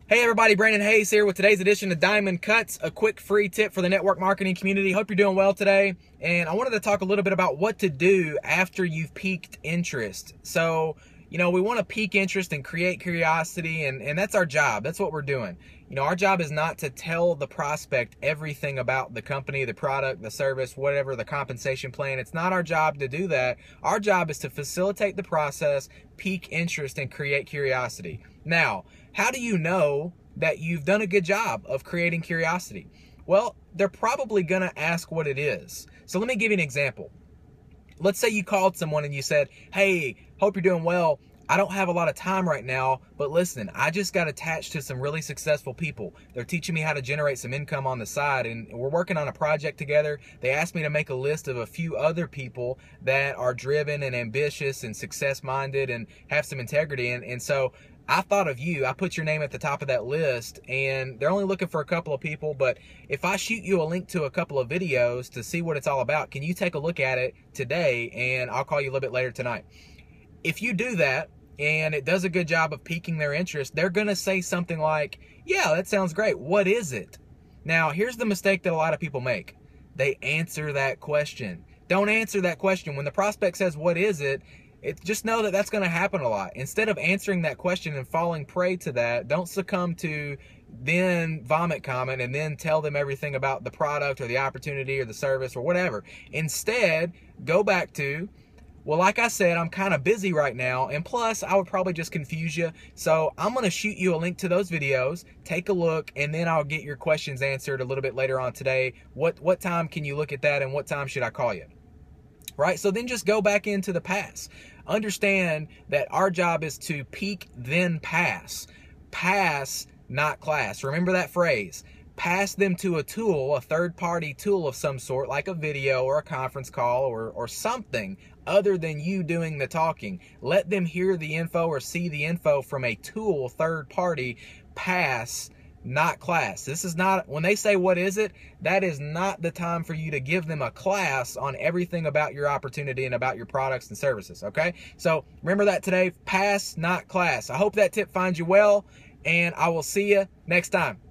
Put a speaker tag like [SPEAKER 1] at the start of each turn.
[SPEAKER 1] Hey everybody, Brandon Hayes here with today's edition of Diamond Cuts, a quick free tip for the network marketing community. Hope you're doing well today. And I wanted to talk a little bit about what to do after you've piqued interest. So, we want to pique interest and create curiosity, and that's our job. That's what we're doing. Our job is not to tell the prospect everything about the company, the product, the service, whatever, the compensation plan. It's not our job to do that. Our job is to facilitate the process, pique interest, and create curiosity. Now, how do you know that you've done a good job of creating curiosity? Well, they're probably going to ask what it is. So let me give you an example. Let's say you called someone and you said, "Hey, hope you're doing well. I don't have a lot of time right now, but listen, I just got attached to some really successful people. They're teaching me how to generate some income on the side, and we're working on a project together. They asked me to make a list of a few other people that are driven and ambitious and success-minded and have some integrity, and so I thought of you. I put your name at the top of that list, and they're only looking for a couple of people, but if I shoot you a link to a couple of videos to see what it's all about, can you take a look at it today, and I'll call you a little bit later tonight?" If you do that, and it does a good job of piquing their interest, they're going to say something like, "Yeah, that sounds great. What is it?" Now, here's the mistake that a lot of people make. They answer that question. Don't answer that question. When the prospect says, "What is it?" just know that that's going to happen a lot. Instead of answering that question and falling prey to that, don't succumb to then vomit comment and then tell them everything about the product or the opportunity or the service or whatever. Instead, go back to, "Well, like I said, I'm kind of busy right now, and plus I would probably just confuse you. So I'm going to shoot you a link to those videos. Take a look, and then I'll get your questions answered a little bit later on today. What time can you look at that, and what time should I call you?" Right? So then just go back into the pass. Understand that our job is to peak, then pass. Pass, not class. Remember that phrase. Pass them to a tool, a third-party tool of some sort, like a video or a conference call or something other than you doing the talking. Let them hear the info or see the info from a tool, third-party. Pass, not class. This is not, when they say, "What is it?" that is not the time for you to give them a class on everything about your opportunity and about your products and services, okay? So remember that today. Pass, not class. I hope that tip finds you well, and I will see you next time.